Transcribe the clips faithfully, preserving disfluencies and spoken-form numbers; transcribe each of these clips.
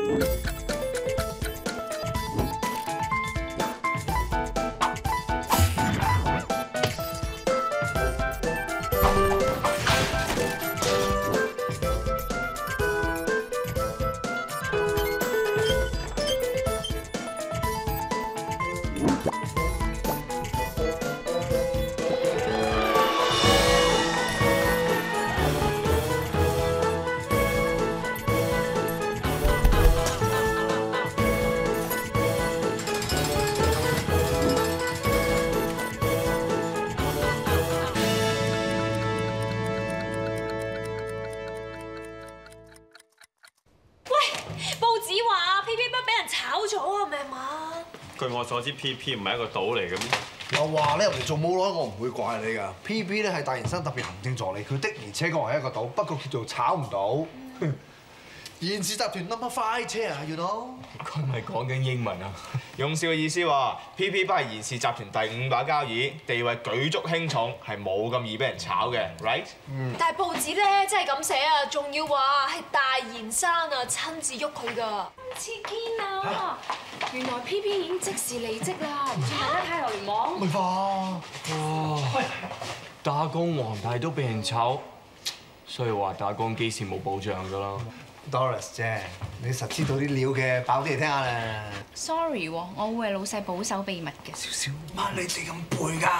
據我所知 ，P P 唔係一個島嚟嘅咩？ 又話你入嚟做冇耐，我唔會怪你㗎。P P 咧係大研生特別行政助理，佢的而且確係一個島，不過叫做炒唔到。研氏集團 number five 車啊 ，you know？ 佢咪講緊英文啊？用笑嘅意思話 ，P P 班係研氏集團第五把交椅，地位舉足輕重，係冇咁易俾人炒嘅 ，right？ 嗯。但係報紙咧真係咁寫啊，仲要話係大研生啊親自喐佢㗎。切堅啊！原來 P P 已經即時離職啦，唔知大家睇下流聯網。 咪化哇！打工皇帝都俾人炒，所以話打工幾時冇保障㗎啦。 Doris 啫，你實知道啲料嘅，爆啲嚟聽下啦。 Sorry 喎，我會為老細保守秘密嘅。 少少， 乜你哋咁背㗎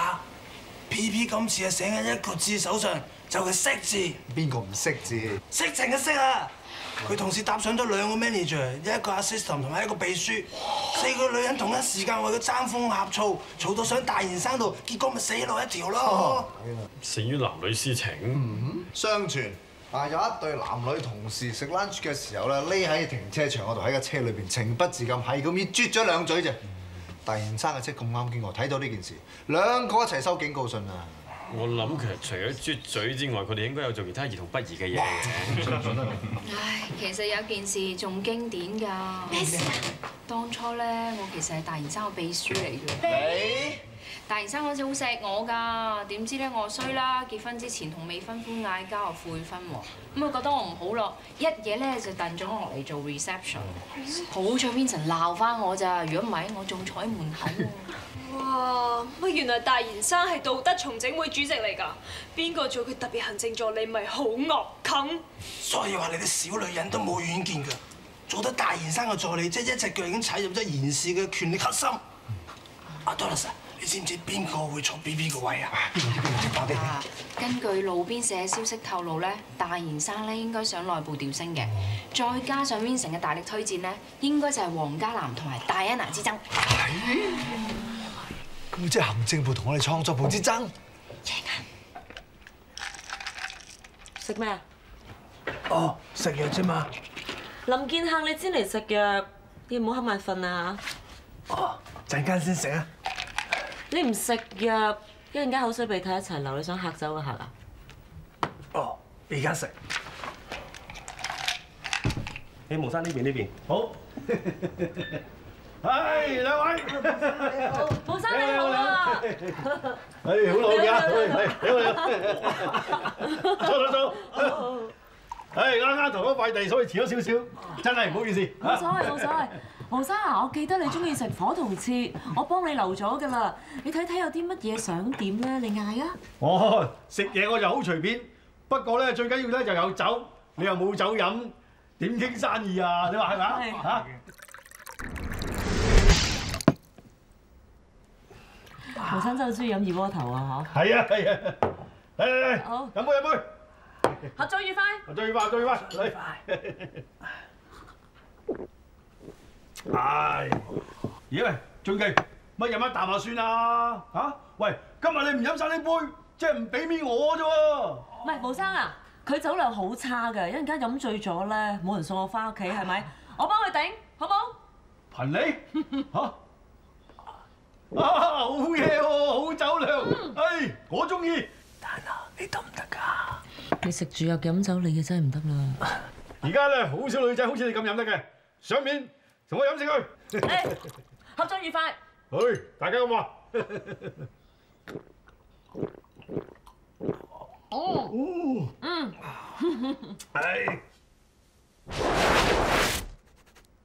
？P P 今次係寫緊一個字手上，就係識字。 邊個唔識字？ 識情嘅識啊！佢同時搭上咗兩個 manager， 一個 assistant 同埋一個秘書，四個女人同一時間為佢爭風呷醋，嘈到上大研生度，結果咪死路一條咯。 死於男女私情。 嗯，相傳啊有一對男女同事食 lunch 嘅時候咧，匿喺停車場嗰度喺個車裏邊情不自禁係咁樣啜咗兩嘴啫。大研生嘅車咁啱經過，睇到呢件事，兩個一齊收警告信啊！ 我諗其實除咗啜嘴之外，佢哋應該有做其他兒童不宜嘅嘢嘅。 唉，其實有件事仲經典㗎。咩事啊？當初咧，我其實係大研生個秘書嚟嘅。你？大研生嗰陣好錫我㗎，點知咧我衰啦，結婚之前同未婚夫嗌交又悔婚喎，咁佢覺得我唔好咯，一嘢咧就掟咗我落嚟做 reception。好彩 Vincent鬧翻我咋，如果唔係我仲坐喺門口喎。 哇！乜原來大研生係道德重整會主席嚟㗎？邊個做佢特別行政助理咪好惡啃？ 所以話你啲小女人都冇遠見㗎，做得大研生嘅助理，即係一隻腳已經踩入咗研氏嘅權力核心。阿 Doris， 你知唔知邊個會坐 B B 個位啊？ 啊！根據路邊社消息透露咧，大研生咧應該想內部調升嘅，再加上 Vincent 嘅大力推薦咧，應該就係黃家南同埋戴安娜之爭。 咁即係行政部同我哋創作部之爭。 食咩啊？ 哦，食藥啫嘛。 林建亨，你先嚟食藥，你唔好瞌眼瞓啊嚇！ 哦，陣間先食啊。 你唔食藥，一陣間口水鼻涕一齊流，你想嚇走個客啊？ 哦，而家食。 喺毛生呢邊呢邊。好。唉，兩位， 你好，毛生你好啊！ 唉，好老嘅，係，你好，坐坐坐。唉，啱啱同嗰塊地，所以遲咗少少，真係唔好意思。 冇所謂，冇所謂。毛生啊，我記得你中意食火同翅，我幫你留咗㗎啦。你睇睇有啲乜嘢想點咧，你嗌啊！ 哦，食嘢我就好隨便，不過咧最緊要咧就有酒，你又冇酒飲，點傾生意啊？你話係咪啊？嚇！ 毛生真係好中意飲二鍋頭啊！嚇， 係啊係啊，嚟嚟嚟， 好， 飲杯飲杯， 合作愉快， 合作愉快，合作愉快，嚟。唉，咦喂，俊記，乜飲一啖就算啦？嚇，喂，今日你唔飲晒呢杯，即係唔俾面我啫喎。 唔係毛生啊，佢酒量好差嘅，一陣間飲醉咗咧，冇人送我翻屋企，係咪？我幫佢頂，好冇？ 憑你嚇？ 啊，好嘢喎，好酒量，唉，我中意。 但啊，你得唔得㗎？ 你食住又飲酒，你嘅真係唔得啦。 而家咧，好少女仔好似你咁飲得嘅，上面同我飲食佢。 誒，合作愉快。 去，大家咁話。 哦。嗯。 係。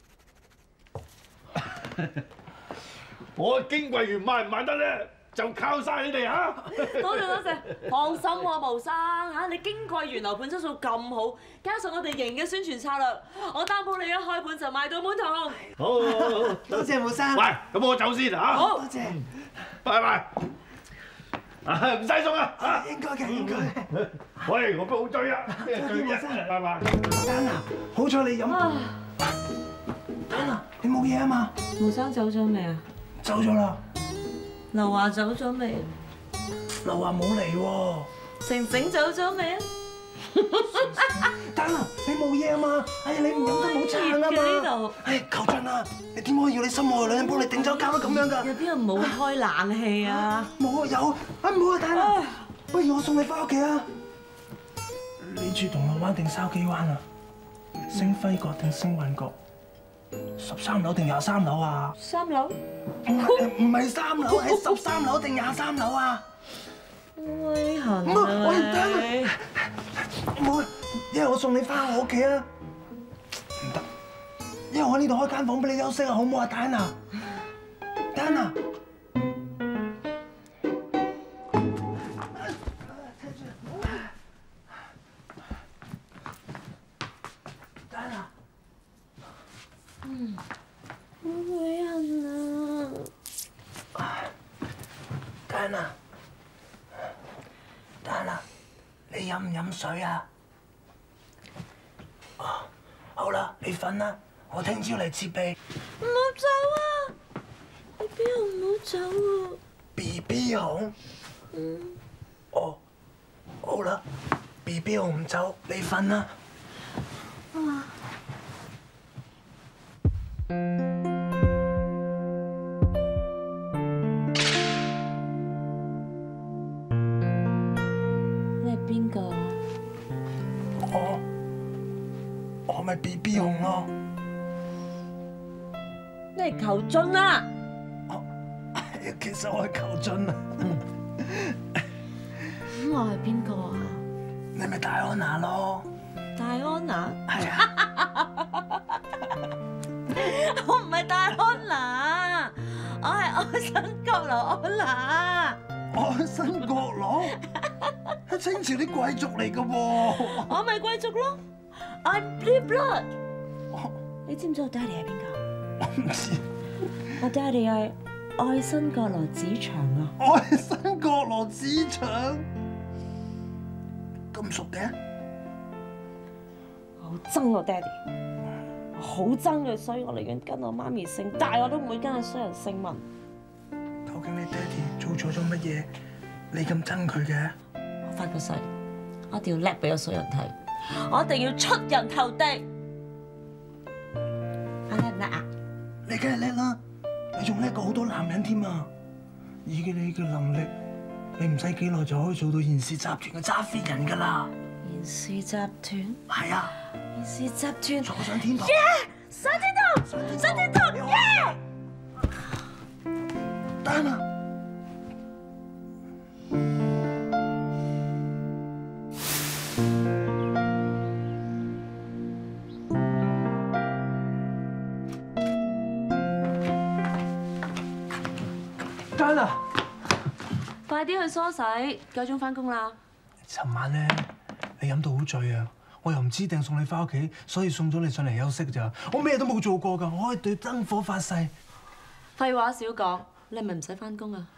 我矜貴園賣唔賣得咧，就靠晒你哋嚇。 多謝多謝，放心喎，毛生嚇，你矜貴園樓盤質素咁好，加上我哋型嘅宣傳策略，我擔保你一開盤就賣到滿堂。 好，好，好， 多謝毛生。 喂，咁我走先嚇。 好， 多謝。 拜拜。啊，唔使送啊！啊， 應該嘅，應該嘅。 喂，我都好追啊！咩追啫？拜拜。 丹啊，好彩你飲。丹啊，你冇嘢啊嘛？ 毛生走咗未啊？ 走咗啦。 劉華走咗未？ 劉華冇嚟喎。 晴晴走咗未啊？ 丹啊，你冇嘢啊嘛？哎呀，你唔飲都冇撐啊嘛。 呢度。 哎，求盡啊！你點可以要你心愛嘅女人幫你頂酒交得咁樣㗎？ 有邊人冇開冷氣啊？ 冇啊，有啊，唔好啊，丹啊，不如我送你翻屋企啊！你住銅鑼灣定筲箕灣啊？星輝閣定星運閣？十三樓定廿三樓啊？ 三樓。 唔係唔係三樓，係十三樓定廿三樓啊？ 威痕啊！ 唔好，我唔得啊！冇啊，因為我送你翻我屋企啊！唔得，因為我呢度開間房俾你休息啊，好唔好啊，丹啊？丹啊！丹啊！ 嗯，好鬼痕啊！ 丹啊！丹啊！你飲唔飲水啊？哦，好啦，你瞓啦，我聽朝嚟接你。 唔好走啊！你邊度唔好走啊 B B 熊。 嗯。 哦，好啦 ，B B 熊唔走，你瞓啦。 啊。你係邊個啊？ 我我咪 B B 熊咯。 你係求進啊！ 其實我係求進啊。 咁我係邊個啊？ 你咪戴安娜咯。 戴安娜？ 係啊。 我唔係戴安娜，我係愛新覺羅安娜。 愛新覺羅？係清朝啲貴族嚟㗎喎。 我咪貴族咯 ，I'm blue blood。你知唔知我爹哋係邊個？ 我唔知。 我爹哋係愛新覺羅子祥啊！ 愛新覺羅子祥咁熟嘅？ 我好憎我爹哋，我好憎佢，所以我寧願跟我媽咪姓，但係我都唔會跟阿衰人姓文。 究竟你爹哋做錯咗乜嘢？你咁憎佢嘅？ 我發個誓，我一定要叻俾個衰人睇，我一定要出人頭地。我叻唔叻啊？ 你梗係叻啦，你仲叻過好多男人添啊！以你嘅能力，你唔使幾耐就可以做到賢氏集團嘅揸 fit 人㗎啦！ 賢氏集團？ 係啊！ 賢氏集團坐上天堂！ 耶！上天堂！上天堂！耶！ 丹啊！丹啊！ 快啲去梳洗，夠鐘翻工啦！ 尋晚咧，你飲到好醉啊！我又唔知定送你翻屋企，所以送咗你上嚟休息咋。我咩都冇做過㗎，我可以對燈火發誓。 廢話少講，你係咪唔使翻工啊？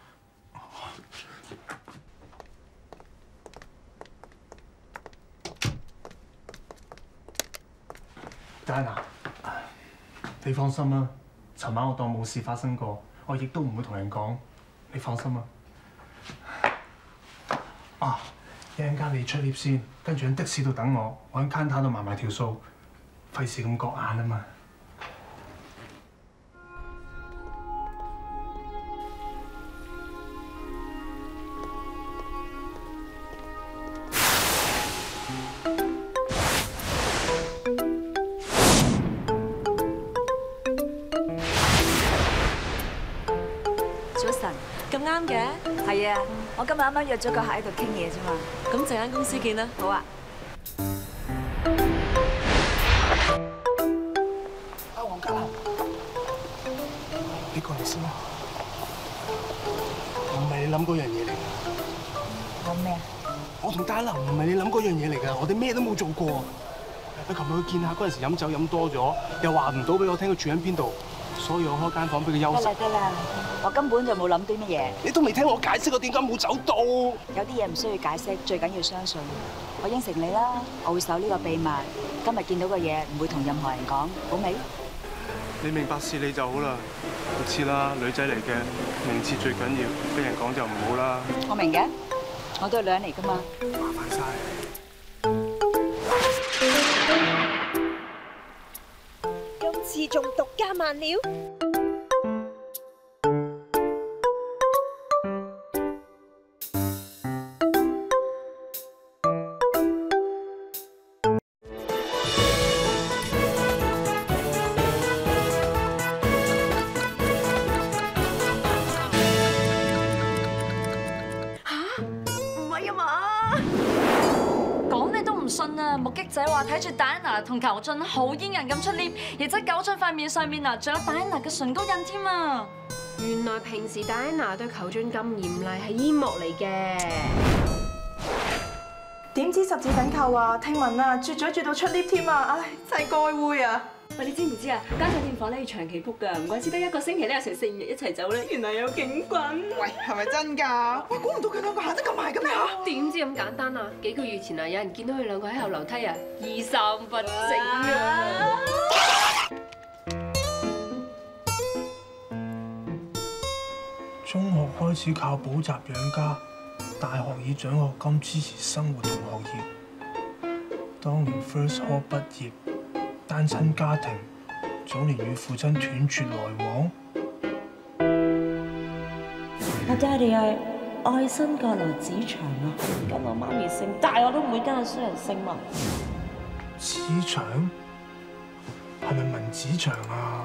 丹啊，你放心啦，尋晚我當冇事發生過，我亦都唔會同人講。你放心啦。啊，一陣間你出 lift 先，跟住喺的士度等我，我喺 counter 度埋埋條數，費事咁割眼啊嘛。 咁啱嘅， 係啊！我今日啱啱約咗個客喺度傾嘢啫嘛。 咁陣間公司見啦。 好啊。 啊，黃家過嚟先啦。唔係你諗嗰樣嘢嚟㗎。 講咩啊？ 我同戴琳唔係你諗嗰樣嘢嚟㗎，我哋咩都冇做過。佢琴日去見下嗰陣時飲酒飲多咗，又話唔到俾我聽佢住喺邊度，所以我開間房俾佢休息。 得啦得啦，我根本就冇諗啲乜嘢。 你都未聽我解釋我點解冇走到。 有啲嘢唔需要解釋，最緊要相信。我應承你啦，我會守呢個秘密。今日見到嘅嘢唔會同任何人講，好未？ 你明白事理就好啦。我知啦，女仔嚟嘅，名次最緊要，俾人講就唔好啦。 我明嘅，我都係女人嚟㗎嘛。 麻煩晒。 今次仲獨家慢料。 目擊者話睇住戴安娜同球俊好煙人咁出 lift， 而且球俊塊面上面啊，仲有戴安娜嘅唇膏印添啊！ 原來平時戴安娜對球俊咁嚴厲係煙幕嚟嘅。 點知十指緊扣啊！聽聞啊，絕咗絕到出 lift 添啊！唉，真係該會啊！ 喂，你知唔知啊？間酒店房咧要長期 book 㗎，唔怪之得一個星期咧有成四五日一齊走咧，原來有警棍。 喂，係咪真㗎？喂，估唔到佢兩個行得咁埋嘅咩嚇？ 點知咁簡單啊？幾個月前啊，有人見到佢兩個喺後樓梯啊，衣衫不整啊！ 中學開始靠補習養家，大學以獎學金支持生活同學業。當年 First Hall 畢業。單親家庭，早年與父親斷絕來往。 我爹哋係愛新覺羅子祥啊，跟我媽咪姓，但係我都唔會跟阿衰人姓文。 子祥係咪文子祥啊？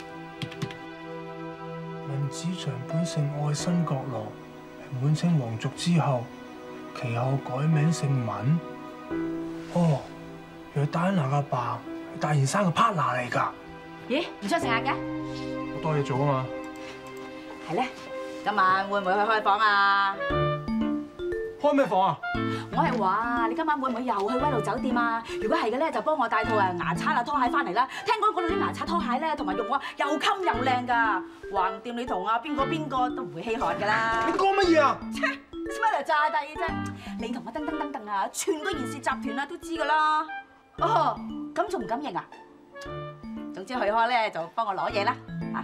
文子祥本姓愛新覺羅，係滿清皇族之後，其後改名姓文。哦，原來戴安娜阿爸。大賢生嘅 partner 嚟㗎。 咦？唔出去食下嘅？ 我多嘢做啊嘛。 係咧，今晚會唔會去開房啊？ 開咩房啊？ 我係話你今晚會唔會又去威路酒店啊？如果係嘅咧，就幫我帶套誒牙刷啊拖鞋翻嚟啦。聽講嗰度啲牙刷拖鞋咧，同埋用啊又襟又靚㗎。橫掂你同啊邊個邊個都唔會稀罕㗎啦。 你講乜嘢啊？ 切，乜嚟炸低啫？你同我噔噔噔噔啊，全個賢氏集團啊都知㗎啦。哦，咁仲唔敢認啊？總之去開咧就幫我攞嘢啦，嚇！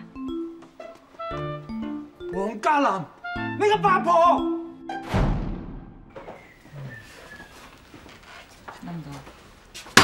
黃嘉楠，你個八婆！ 諗唔到。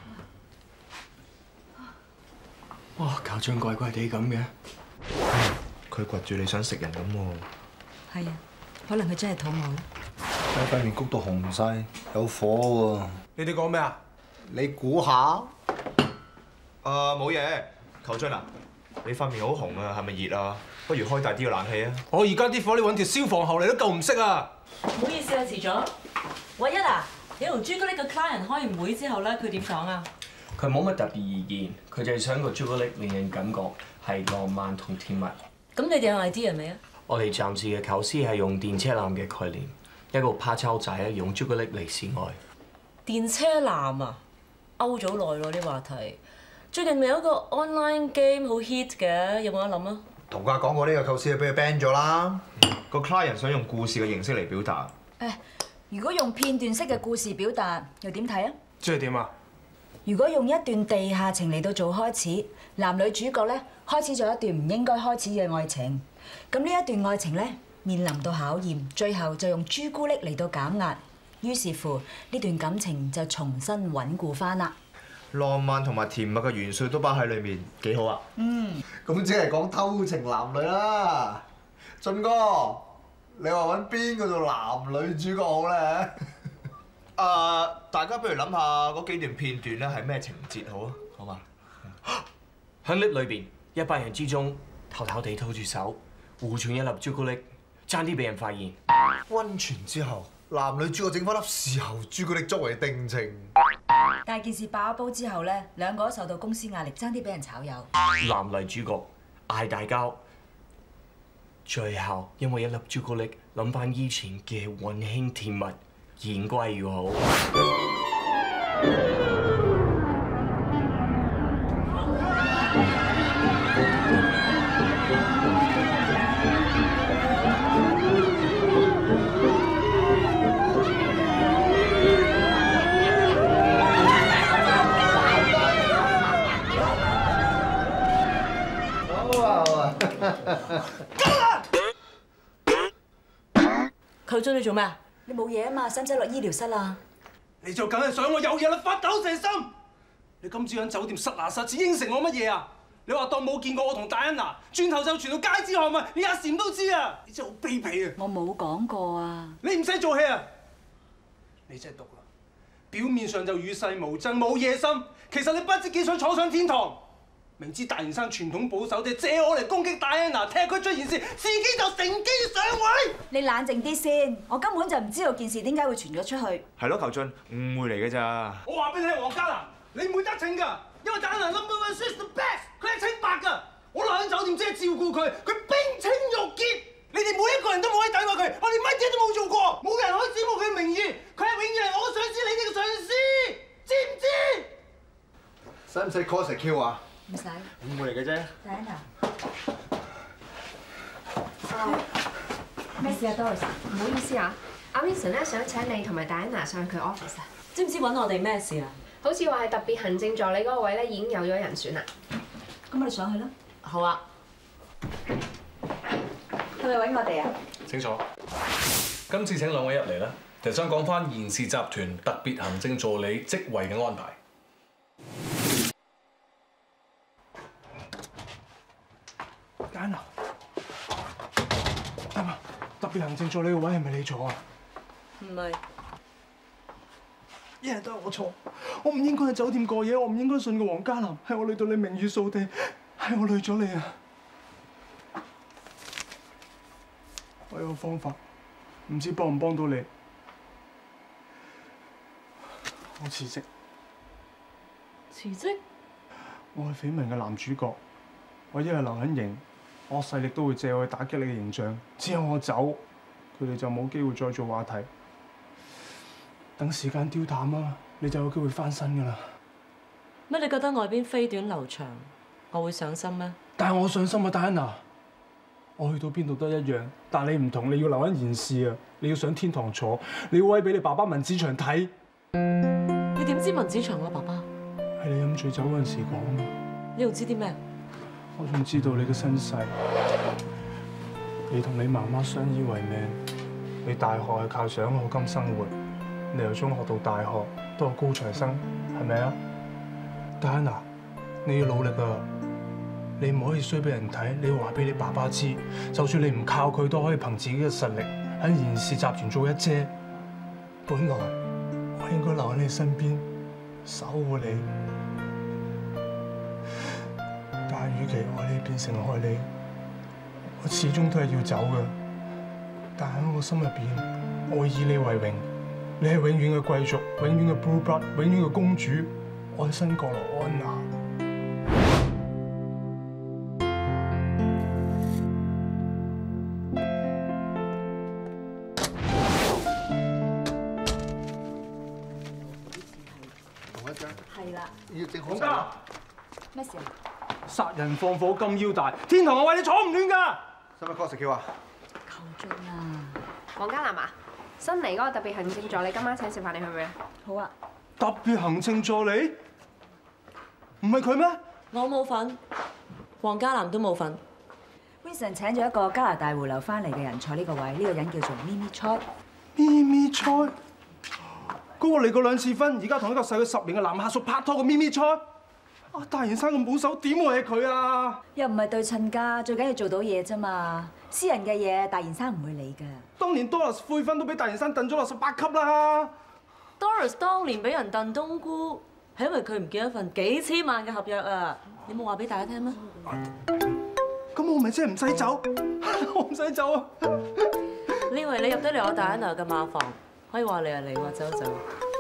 哇，搞張怪怪地咁嘅。 佢掘住你想食人咁喎。 係啊，可能佢真係肚餓。 喺塊面谷到紅晒，有火喎。 你哋講咩啊？ 你估下？ 誒冇嘢，球俊啊，你塊面好紅啊，係咪熱啊？不如開大啲個冷氣啊！ 我而家啲火你揾條消防喉嚟都救唔熄啊！ 唔好意思啊，遲咗。唯一啊，你同朱古力嘅 client 開完會之後咧，佢點講啊？ 佢冇乜特別意見，佢就係想個朱古力令人感覺係浪漫同甜蜜。 咁你哋有 idea 未啊？ 我哋暫時嘅構思係用電車男嘅概念，一個趴抄仔用朱古力嚟示愛。 電車男啊？勾咗耐咯啲話題，最近咪有一個 online game 好 hit 嘅，有冇得諗啊？ 同佢講過呢個構思，俾佢 ban 咗啦。 個 client 想用故事嘅形式嚟表達。 誒，如果用片段式嘅故事表達，又點睇啊？ 即係點啊？ 如果用一段地下情嚟到做開始，男女主角咧開始咗一段唔應該開始嘅愛情，咁呢一段愛情咧面臨到考驗，最後就用朱古力嚟到減壓。於是乎，呢段感情就重新穩固翻啦。 浪漫同埋甜蜜嘅元素都包喺裏面，幾好啊！ 嗯，咁即係講偷情男女啦。俊哥，你話揾邊個做男女主角好咧？ 誒，大家不如諗下嗰幾段片段咧係咩情節好啊？好嘛？ 喺 lift 裏邊，一班人之中偷偷地拖住手，互傳一粒朱古力，爭啲俾人發現。 溫泉之後。男女主角整翻粒事後朱古力作為定情， 但係件事爆煲之後咧，兩個都受到公司壓力，爭啲俾人炒魷。 男女主角嗌大交， 最後因為一粒朱古力，諗翻以前嘅溫馨甜蜜，言歸於好。 佢追你做咩啊？ 你冇嘢啊嘛，使唔使落醫療室啊？ 你就梗係想我有嘢啦，發抖蛇心！你今朝喺酒店實拿實似應承我乜嘢啊？你話當冇見過我同戴安娜，轉頭就傳到街知巷聞，你阿禪都知啊！你真係好卑鄙啊！ 我冇講過啊！ 你唔使做戲啊！你真係毒啦！表面上就與世無爭，冇野心，其實你不知幾想坐上天堂。明知大元生傳統保守，就借我嚟攻擊戴安娜，踢佢出件事，自己就乘機上位。 你冷靜啲先，我根本就唔知道件事點解會傳咗出去。 係咯，求進，誤會嚟嘅咋。 我話俾你聽，黃嘉楠，你唔會得逞㗎，因為戴安娜 number one she's the best， 佢係清白㗎。我留喺酒店只係照顧佢，佢冰清玉潔。你哋每一個人都冇可以詆毀佢，我哋乜嘢都冇做過，冇人可以指控佢嘅名譽，佢係永遠係我嘅上司，你哋嘅上司，知唔知？ 使唔使 call 石 Q 啊？ 唔使。 誤會嚟嘅啫。 戴安娜。咩事啊 ，Doris？ 唔好意思啊，阿 Vincent 咧想請你同埋戴安娜上去佢 office 啊。 知唔知揾我哋咩事啊？ 好似話係特別行政助理嗰個位咧已經有咗人選啦。 咁我哋上去啦。 好啊。 係咪揾我哋啊？ 清楚。今次請兩位入嚟咧，就想講翻賢氏集團特別行政助理職位嘅安排。 戴安娜，係嘛？特別行政助理嘅位係咪你坐啊？ 唔係。 一日都係我錯，我唔應該喺酒店過夜，我唔應該信個黃嘉楠，係我累到你名譽掃地，係我累咗你啊！我有個方法，唔知幫唔幫到你。我辭職。 辭職？ 我係緋聞嘅男主角，我一日留喺營，惡勢力都會借我去打擊你嘅形象。只有我走，佢哋就冇機會再做話題。等時間丟淡啊，你就有機會翻身㗎啦。 乜你覺得外邊飛短流長，我會上心咩？ 但係我上心啊，戴安娜。我去到邊度都一樣，但你唔同，你要留喺賢氏啊！你要上天堂坐，你要威俾你爸爸文子祥睇。 你點知文子祥我爸爸？ 係你飲醉酒嗰陣時講啊！ 你又知啲咩？ 我仲知道你嘅身世，你同你媽媽相依為命，你大學係靠獎學金生活，你由中學到大學都係高材生，係咪啊？戴安娜，你要努力啊！你唔可以衰俾人睇，你要話俾你爸爸知，就算你唔靠佢，都可以憑自己嘅實力喺賢氏集團做一姐。本來我應該留喺你身邊，守護你，但係與其愛你變成害你，我始終都係要走嘅。但喺我心入邊，我會以你為榮，你係永遠嘅貴族，永遠嘅 blue blood， 永遠嘅公主，愛新覺羅安娜。 係啦。 要整好黃嘉， 咩事啊？ 殺人放火金腰帶，天堂嘅位你坐唔亂㗎。 使唔使 call 石 Q 啊？ 求進啊！ 黃嘉楠啊，新嚟嗰個特別行政助理今晚請食飯，你去唔去啊？ 好啊。 特別行政助理？唔係佢咩？ 我冇份，黃嘉楠都冇份。 Vincent 請咗一個加拿大回流翻嚟嘅人坐呢個位，呢、呢個人叫做 Mimi Choi。 Mimi Choi？嗰個離過兩次婚，而家同一個細佢十年嘅男下屬拍拖嘅 Mimi Choi？啊！大元生咁保守，點會係佢啊？ 又唔係對襯㗎，最緊要做到嘢啫嘛。私人嘅嘢，大元生唔會理㗎。 當年 Doris 悔婚都俾大元生燉咗落十八級啦。 Doris 當年俾人燉冬菇，係因為佢唔見一份幾千萬嘅合約啊！你冇話俾大家聽咩？ 咁我咪即係唔使走，我唔使走啊！ 你以為你入得嚟我戴安娜嘅馬房，可以話嚟就嚟，話走就走？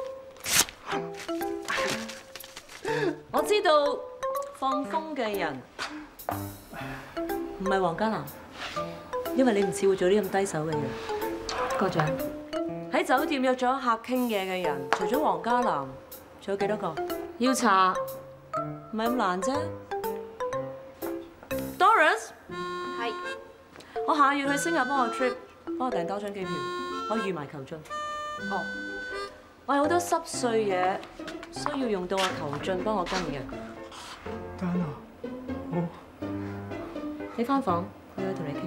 我知道放風嘅人唔係黃嘉楠， 因為你唔似會做啲咁低手嘅嘢。 過獎。 喺酒店約咗客傾嘢嘅人，除咗黃嘉南，仲有幾多個？要查，唔係咁難啫。Doris， 係。 我下月去新加坡個 trip，幫我訂多張機票，我預埋球津。哦。我有好多濕碎嘢需要用到阿球進幫我跟嘅。 得啦，好。 你返房，我要同你傾。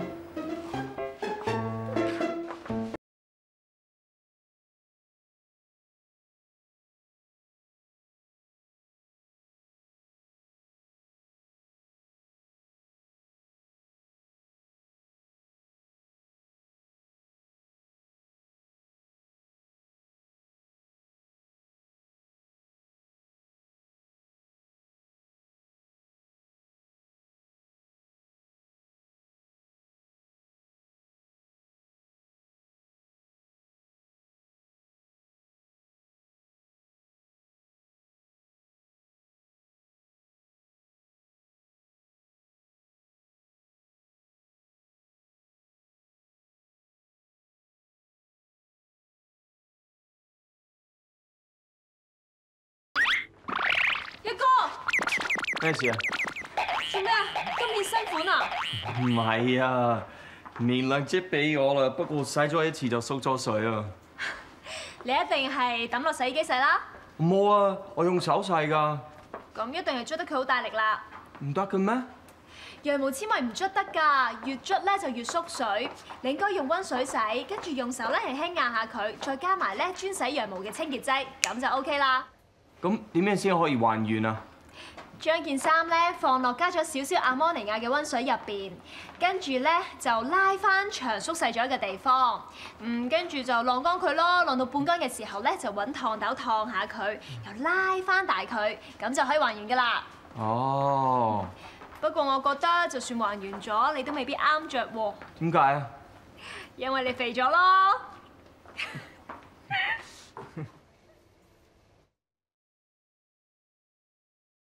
一哥， 咩事啊？ 做咩啊？今年新款啊？ 唔係啊，棉亮即俾我啦，不過洗咗一次就縮咗水啊。 你一定係抌落洗衣機洗啦。 冇啊，我用手洗㗎。 咁一定係捽得佢好大力啦。 唔得嘅咩？ 羊毛纖維唔捽得㗎，越捽咧就越縮水。你應該用溫水洗，跟住用手咧輕輕壓下佢，再加埋咧專洗羊毛嘅清潔劑，咁就 OK 啦。 咁點樣先可以還原啊？ 將件衫咧放落加咗少少阿摩尼亞嘅溫水入邊，跟住咧就拉翻長縮細咗嘅地方，嗯，跟住就晾乾佢咯。晾到半乾嘅時候咧，就揾燙斗燙下佢，又拉翻大佢，咁就可以還原㗎啦。 哦。 不過我覺得就算還原咗，你都未必啱着喎。 點解啊？ 因為你肥咗咯。